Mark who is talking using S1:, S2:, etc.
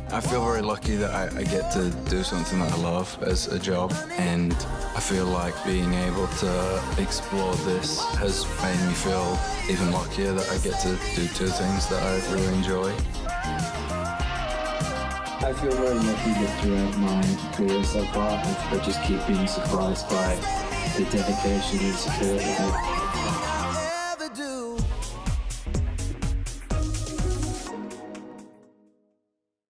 S1: I feel very lucky that I get to do something that I love as a job, and I feel like being able to explore this has made me feel even luckier that I get to do two things that I really enjoy.
S2: I feel very lucky that throughout my career so far, I just keep being surprised by the dedication and support of